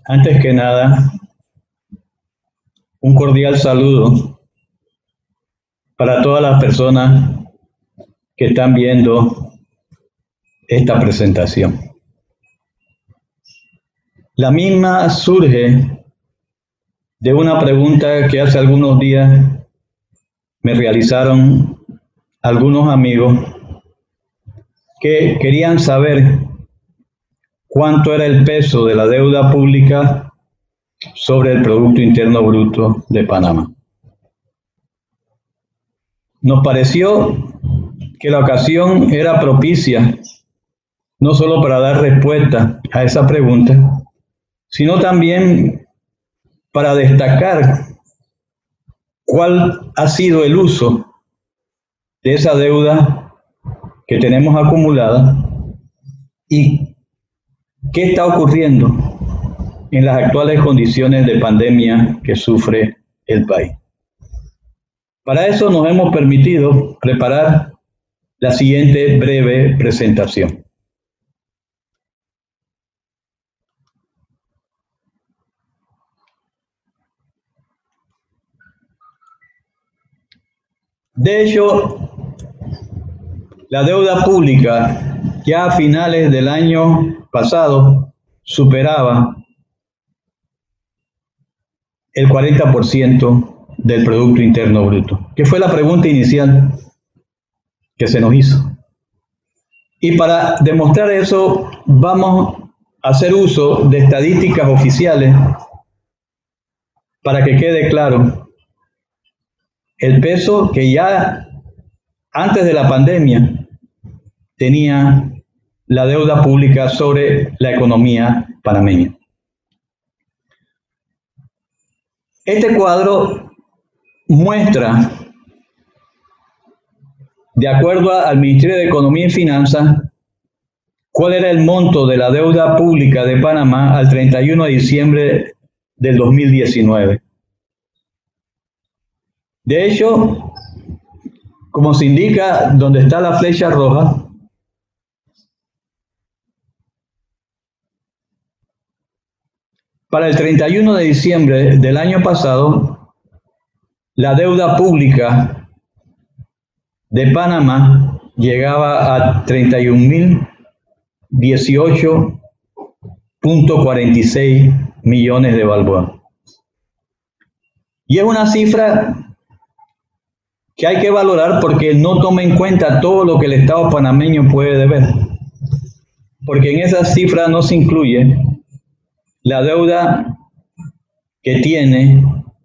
Antes que nada, un cordial saludo para todas las personas que están viendo esta presentación. La misma surge de una pregunta que hace algunos días me realizaron algunos amigos que querían saber cuánto era el peso de la deuda pública sobre el Producto Interno Bruto de Panamá. Nos pareció que la ocasión era propicia no solo para dar respuesta a esa pregunta, sino también para destacar cuál ha sido el uso de esa deuda que tenemos acumulada y qué está ocurriendo en las actuales condiciones de pandemia que sufre el país. Para eso nos hemos permitido preparar la siguiente breve presentación. De hecho, la deuda pública ya a finales del año pasado superaba el 40% del Producto Interno Bruto, que fue la pregunta inicial que se nos hizo. Y para demostrar eso, vamos a hacer uso de estadísticas oficiales para que quede claro el peso que ya antes de la pandemia tenía la deuda pública sobre la economía panameña. Este cuadro muestra, de acuerdo al Ministerio de Economía y Finanzas, cuál era el monto de la deuda pública de Panamá al 31 de diciembre del 2019. De hecho, como se indica donde está la flecha roja, para el 31 de diciembre del año pasado, la deuda pública de Panamá llegaba a 31.018.46 millones de balboas. Y es una cifra que hay que valorar porque no toma en cuenta todo lo que el Estado panameño puede deber. Porque en esa cifra no se incluye la deuda que tiene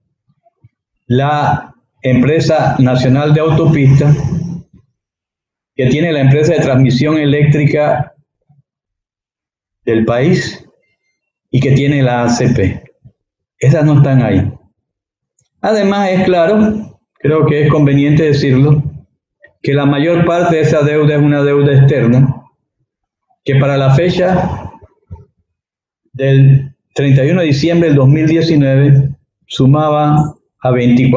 la Empresa Nacional de Autopistas, que tiene la empresa de transmisión eléctrica del país y que tiene la ACP. Esas no están ahí. Además, es claro, creo que es conveniente decirlo, que la mayor parte de esa deuda es una deuda externa, que para la fecha del 31 de diciembre del 2019 sumaba a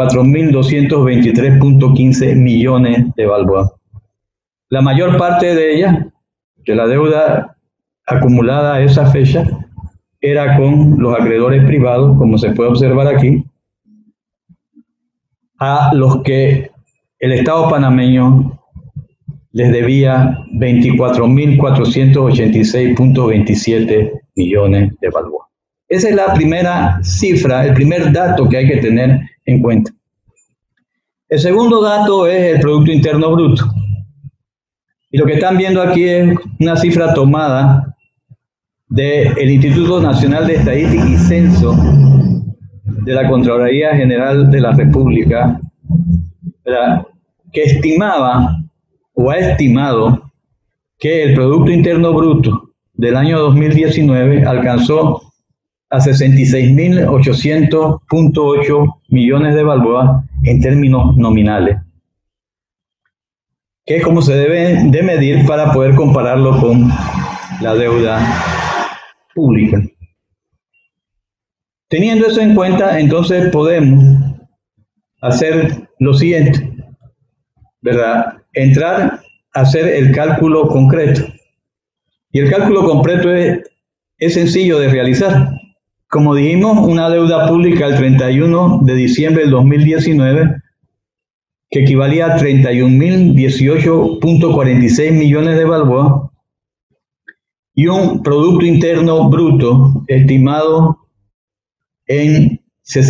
24.223.15 millones de balboas. La mayor parte de ella, de la deuda acumulada a esa fecha, era con los acreedores privados, como se puede observar aquí, a los que el Estado panameño les debía 24.486.27 millones de balboas. Esa es la primera cifra, el primer dato que hay que tener en cuenta. El segundo dato es el Producto Interno Bruto. Y lo que están viendo aquí es una cifra tomada del Instituto Nacional de Estadística y Censo de la Contraloría General de la República, ¿verdad?, que estimaba o ha estimado que el Producto Interno Bruto del año 2019 alcanzó a 66.800.8 millones de balboas en términos nominales, que es como se debe de medir para poder compararlo con la deuda pública. Teniendo eso en cuenta, entonces podemos hacer lo siguiente, ¿verdad? Entrar a hacer el cálculo concreto. Y el cálculo concreto es sencillo de realizar. como dijimos, una deuda pública al 31 de diciembre del 2019 que equivalía a 31.018.46 millones de balboas y un Producto Interno Bruto estimado en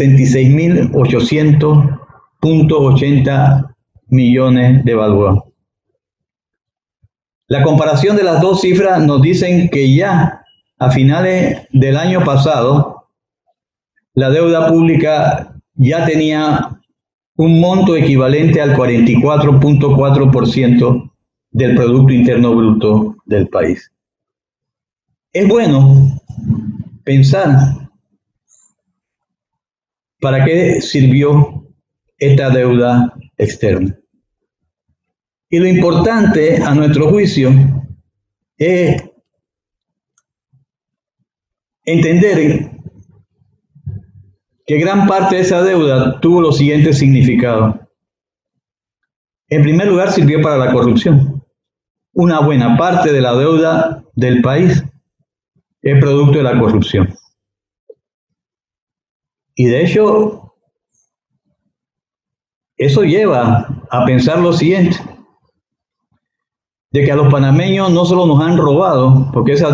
66.800.80 millones de balboas. La comparación de las dos cifras nos dicen que ya a finales del año pasado la deuda pública ya tenía un monto equivalente al 44.4% del Producto Interno Bruto del país. Es bueno pensar para qué sirvió esta deuda externa. Y lo importante, a nuestro juicio, es entender que gran parte de esa deuda tuvo los siguientes significados. En primer lugar, sirvió para la corrupción. Una buena parte de la deuda del país es producto de la corrupción. Y de hecho, eso lleva a pensar lo siguiente, de que a los panameños no solo nos han robado, porque esa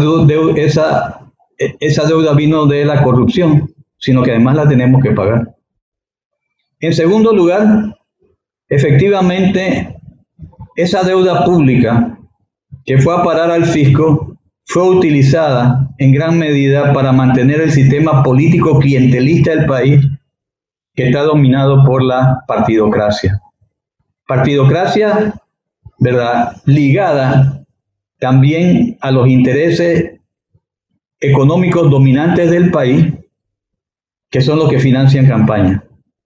deuda vino de la corrupción, sino que además la tenemos que pagar. En segundo lugar, efectivamente, esa deuda pública que fue a parar al fisco fue utilizada en gran medida para mantener el sistema político clientelista del país, que está dominado por la partidocracia. Partidocracia, ¿verdad?, ligada también a los intereses económicos dominantes del país, que son los que financian campañas.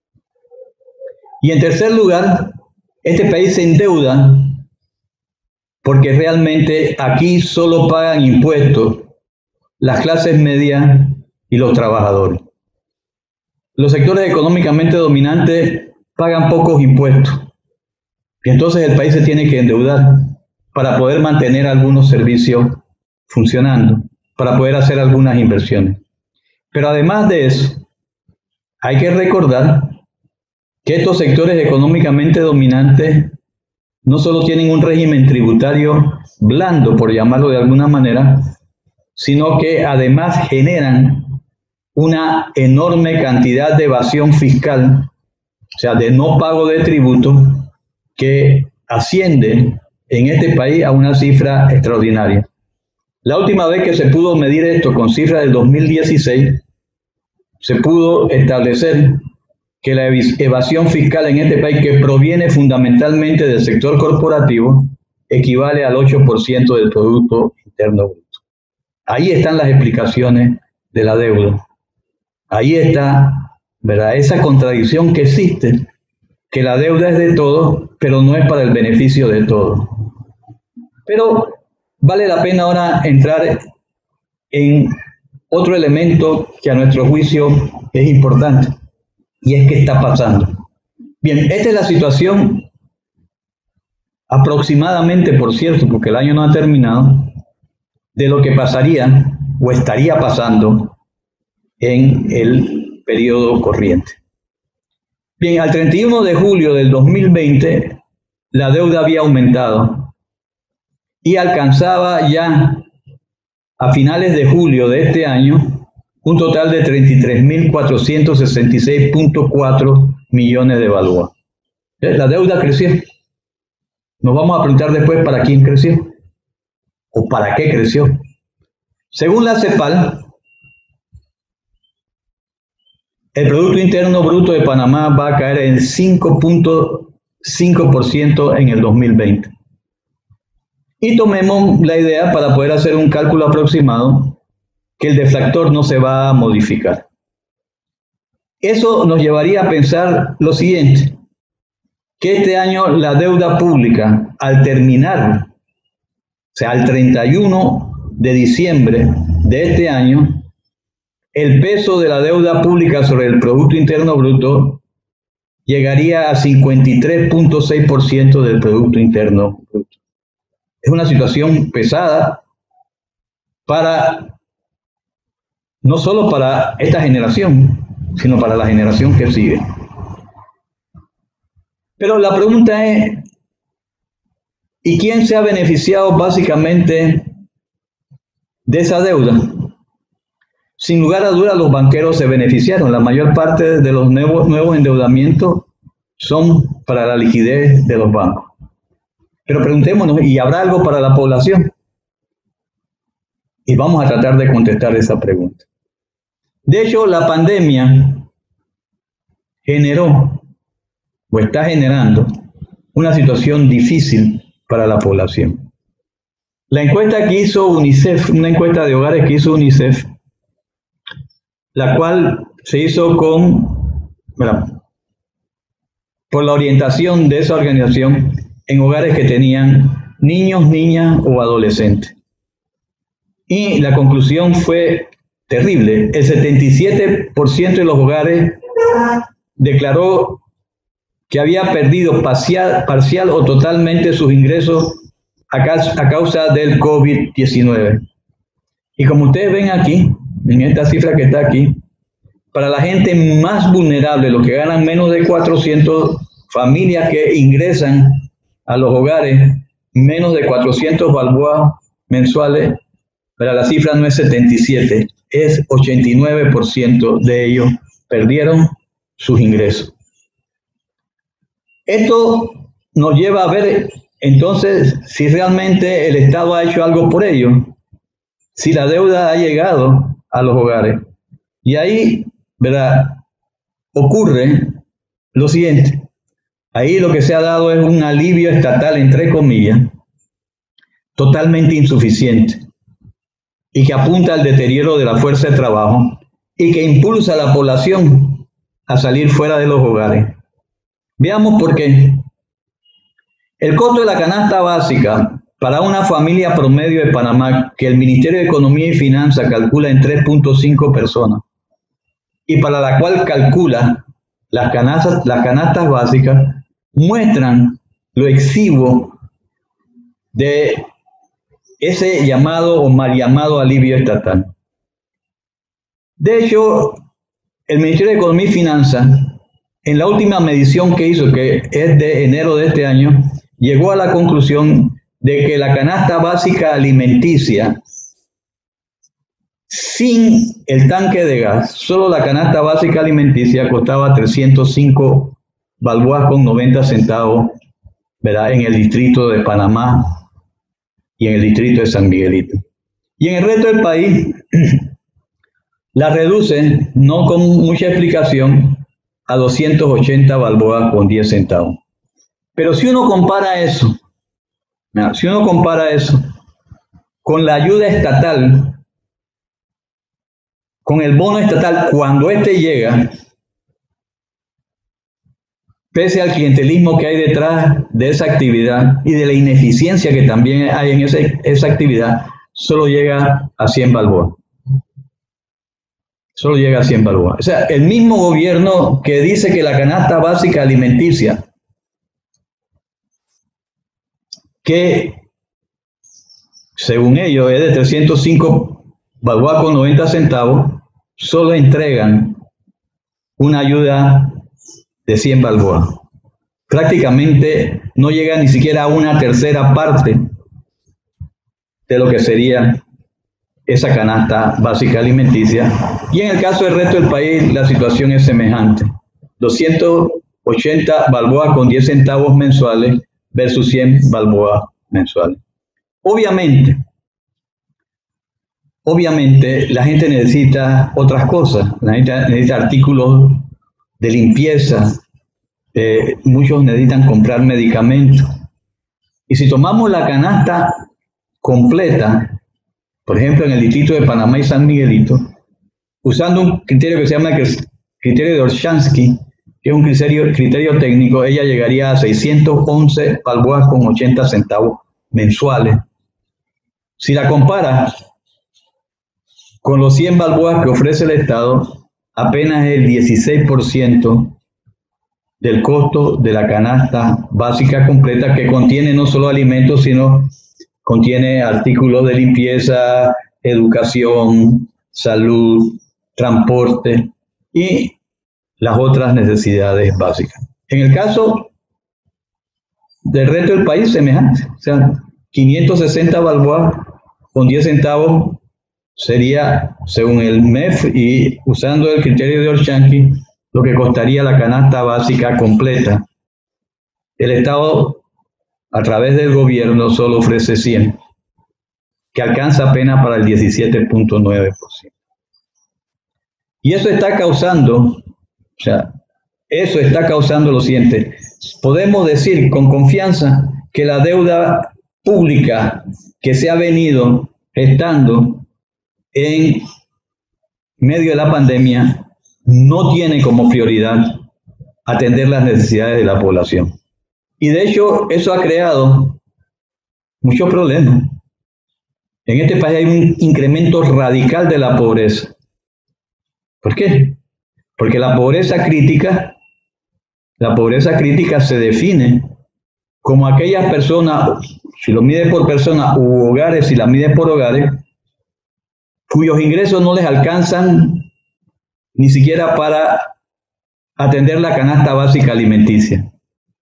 Y en tercer lugar, este país se endeuda porque realmente aquí solo pagan impuestos las clases medias y los trabajadores. Los sectores económicamente dominantes pagan pocos impuestos. Y entonces el país se tiene que endeudar para poder mantener algunos servicios funcionando, para poder hacer algunas inversiones. Pero además de eso, hay que recordar que estos sectores económicamente dominantes no solo tienen un régimen tributario blando, por llamarlo de alguna manera, sino que además generan una enorme cantidad de evasión fiscal, o sea, de no pago de tributos, que asciende en este país a una cifra extraordinaria. La última vez que se pudo medir esto con cifras del 2016, se pudo establecer que la evasión fiscal en este país, que proviene fundamentalmente del sector corporativo, equivale al 8% del Producto Interno Bruto. Ahí están las explicaciones de la deuda. Ahí está, ¿verdad?, esa contradicción que existe, que la deuda es de todos, pero no es para el beneficio de todos. Pero vale la pena ahora entrar en otro elemento que a nuestro juicio es importante, y es qué está pasando. Bien, esta es la situación aproximadamente, por cierto, porque el año no ha terminado, de lo que pasaría o estaría pasando en el periodo corriente. Bien, al 31 de julio del 2020, la deuda había aumentado y alcanzaba ya a finales de julio de este año un total de 33.466.4 millones de balboas. La deuda creció. Nos vamos a preguntar después para quién creció o para qué creció. Según la CEPAL, el Producto Interno Bruto de Panamá va a caer en 5.5% en el 2020. Y tomemos la idea, para poder hacer un cálculo aproximado, que el deflactor no se va a modificar. Eso nos llevaría a pensar lo siguiente, que este año la deuda pública, al terminar, o sea, al 31 de diciembre de este año, el peso de la deuda pública sobre el Producto Interno Bruto llegaría a 53.6% del Producto Interno Bruto. Es una situación pesada para no solo para esta generación, sino para la generación que sigue. Pero la pregunta es, ¿y quién se ha beneficiado básicamente de esa deuda? Sin lugar a dudas, los banqueros se beneficiaron. La mayor parte de los nuevos endeudamientos son para la liquidez de los bancos. Pero preguntémonos, ¿y habrá algo para la población? Y vamos a tratar de contestar esa pregunta. De hecho, la pandemia generó o está generando una situación difícil para la población. La encuesta que hizo UNICEF, una encuesta de hogares que hizo UNICEF, la cual se hizo por la orientación de esa organización en hogares que tenían niños, niñas o adolescentes. Y la conclusión fue terrible. El 77% de los hogares declaró que había perdido parcial o totalmente sus ingresos a causa del COVID-19. Y como ustedes ven aquí, en esta cifra que está aquí, para la gente más vulnerable, los que ganan menos de 400, familias que ingresan a los hogares menos de 400 balboas mensuales, pero la cifra no es 77, es 89% de ellos perdieron sus ingresos. Esto nos lleva a ver entonces si realmente el Estado ha hecho algo por ellos, si la deuda ha llegado a los hogares. Y ahí, ¿verdad?, ocurre lo siguiente. Ahí lo que se ha dado es un alivio estatal, entre comillas, totalmente insuficiente y que apunta al deterioro de la fuerza de trabajo y que impulsa a la población a salir fuera de los hogares. Veamos por qué. El costo de la canasta básica para una familia promedio de Panamá, que el Ministerio de Economía y Finanzas calcula en 3.5 personas, y para la cual calcula las canastas básicas, muestran lo exiguo de ese llamado o mal llamado alivio estatal. De hecho, el Ministerio de Economía y Finanzas, en la última medición que hizo, que es de enero de este año, llegó a la conclusión de que la canasta básica alimenticia, sin el tanque de gas, solo la canasta básica alimenticia costaba 305 balboas con 90 centavos, ¿verdad?, en el distrito de Panamá y en el distrito de San Miguelito. Y en el resto del país la reduce, no con mucha explicación, a 280 balboas con 10 centavos. Pero si uno compara eso, con la ayuda estatal, con el bono estatal, cuando este llega, pese al clientelismo que hay detrás de esa actividad y de la ineficiencia que también hay en esa actividad, solo llega a 100 balboas. Solo llega a 100 balboas. O sea, el mismo gobierno que dice que la canasta básica alimenticia, que según ellos es de 305 balboas con 90 centavos, solo entregan una ayuda de 100 balboas. Prácticamente no llega ni siquiera a una tercera parte de lo que sería esa canasta básica alimenticia. Y en el caso del resto del país, la situación es semejante. 280 balboas con 10 centavos mensuales versus 100 balboas mensuales. Obviamente, la gente necesita otras cosas. La gente necesita artículos de limpieza. Muchos necesitan comprar medicamentos. Y si tomamos la canasta completa, por ejemplo, en el distrito de Panamá y San Miguelito, usando un criterio que se llama criterio de Orshansky, que es un criterio técnico, ella llegaría a 611 balboas con 80 centavos mensuales. Si la compara con los 100 balboas que ofrece el Estado, apenas el 16% del costo de la canasta básica completa, que contiene no solo alimentos, sino contiene artículos de limpieza, educación, salud, transporte y las otras necesidades básicas. En el caso del resto del país, semejante. O sea, 560 balboas con 10 centavos sería, según el MEF y usando el criterio de Orshansky, lo que costaría la canasta básica completa. El Estado, a través del gobierno, solo ofrece 100, que alcanza apenas para el 17.9%. Y eso está causando, eso está causando lo siguiente. Podemos decir con confianza que la deuda pública que se ha venido gestando en medio de la pandemia no tiene como prioridad atender las necesidades de la población. Y de hecho eso ha creado muchos problemas. En este país hay un incremento radical de la pobreza. ¿Por qué? Porque la pobreza crítica se define como aquellas personas, si lo mide por personas, u hogares, si la mide por hogares, cuyos ingresos no les alcanzan ni siquiera para atender la canasta básica alimenticia.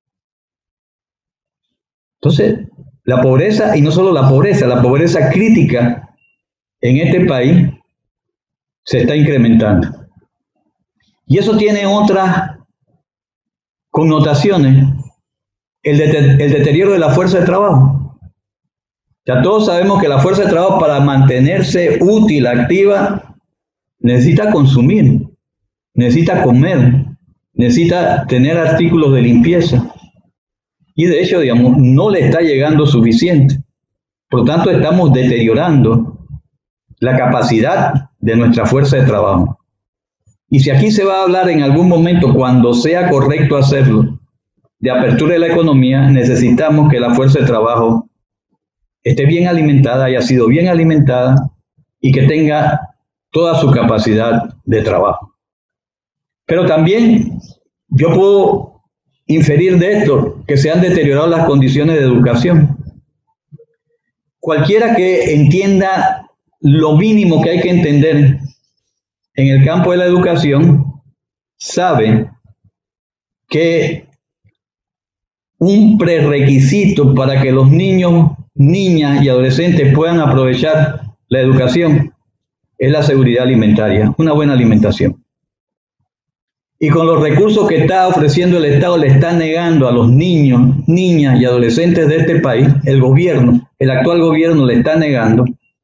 Entonces, la pobreza, y no solo la pobreza crítica en este país se está incrementando. Y eso tiene otras connotaciones. El deterioro de la fuerza de trabajo. Ya todos sabemos que la fuerza de trabajo, para mantenerse útil, activa, necesita consumir, necesita comer, necesita tener artículos de limpieza. Y de hecho, digamos, no le está llegando suficiente. Por lo tanto, estamos deteriorando la capacidad de nuestra fuerza de trabajo. Y si aquí se va a hablar en algún momento, cuando sea correcto hacerlo, de apertura de la economía, necesitamos que la fuerza de trabajo esté bien alimentada, haya sido bien alimentada y que tenga toda su capacidad de trabajo. Pero también yo puedo inferir de esto que se han deteriorado las condiciones de educación. Cualquiera que entienda lo mínimo que hay que entender en el campo de la educación sabe que un prerequisito para que los niños, niñas y adolescentes puedan aprovechar la educación es la seguridad alimentaria, una buena alimentación. Y con los recursos que está ofreciendo el Estado, le está negando a los niños, niñas y adolescentes de este país, el gobierno, el actual gobierno le está negando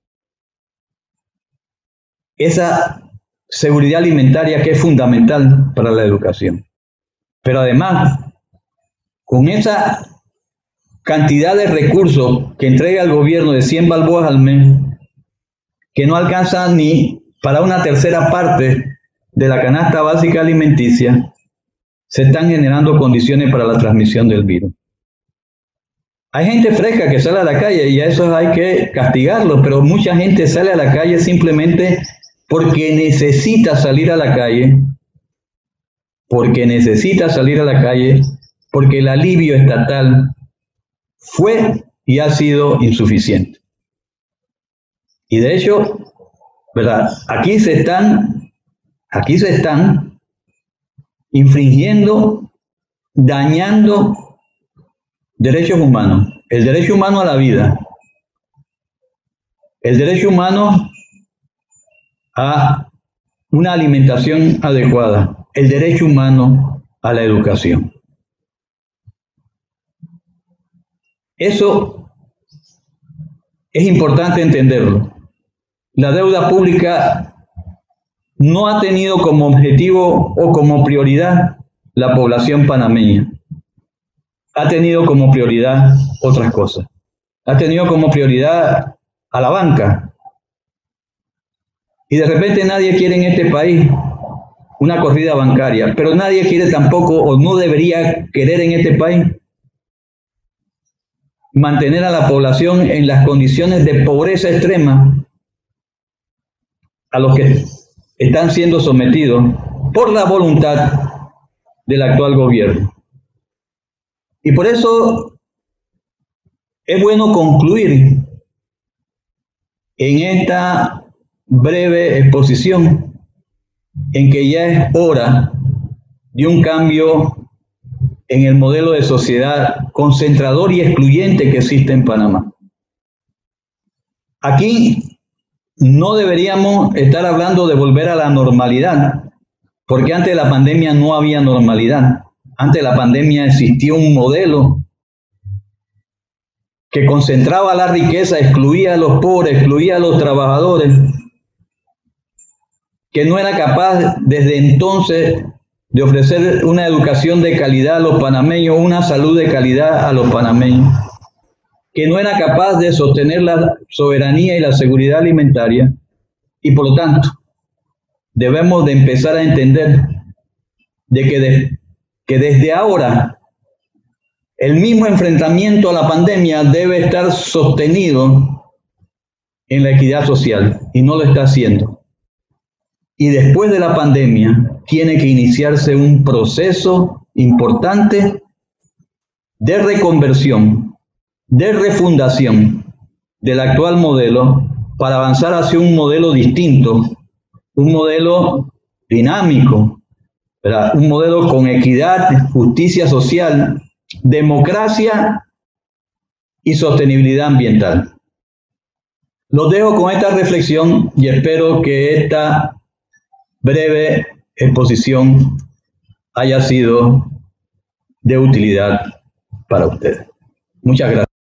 esa seguridad alimentaria que es fundamental para la educación. Pero además, con esa cantidad de recursos que entrega el gobierno de 100 balboas al mes, que no alcanza ni para una tercera parte de la canasta básica alimenticia, se están generando condiciones para la transmisión del virus. Hay gente fresca que sale a la calle y a eso hay que castigarlo, pero mucha gente sale a la calle simplemente porque necesita salir a la calle, porque el alivio estatal fue y ha sido insuficiente. Y de hecho, ¿verdad? Aquí se están infringiendo, dañando derechos humanos. El derecho humano a la vida, el derecho humano a una alimentación adecuada, el derecho humano a la educación. Eso es importante entenderlo. La deuda pública no ha tenido como objetivo o como prioridad la población panameña. Ha tenido como prioridad otras cosas. Ha tenido como prioridad a la banca. Y de repente nadie quiere en este país una corrida bancaria, pero nadie quiere tampoco, o no debería querer en este país, mantener a la población en las condiciones de pobreza extrema a los que están siendo sometidos por la voluntad del actual gobierno. Y por eso es bueno concluir en esta breve exposición en que ya es hora de un cambio en el modelo de sociedad concentrador y excluyente que existe en Panamá. Aquí no deberíamos estar hablando de volver a la normalidad, porque antes de la pandemia no había normalidad. Antes de la pandemia existía un modelo que concentraba la riqueza, excluía a los pobres, excluía a los trabajadores, que no era capaz desde entonces de ofrecer una educación de calidad a los panameños, una salud de calidad a los panameños, que no era capaz de sostener la soberanía y la seguridad alimentaria, y por lo tanto debemos de empezar a entender que desde ahora el mismo enfrentamiento a la pandemia debe estar sostenido en la equidad social, y no lo está haciendo. Y después de la pandemia tiene que iniciarse un proceso importante de reconversión, de refundación del actual modelo para avanzar hacia un modelo distinto, un modelo dinámico, ¿verdad? Un modelo con equidad, justicia social, democracia y sostenibilidad ambiental. Los dejo con esta reflexión y espero que esta breve exposición haya sido de utilidad para ustedes. Muchas gracias.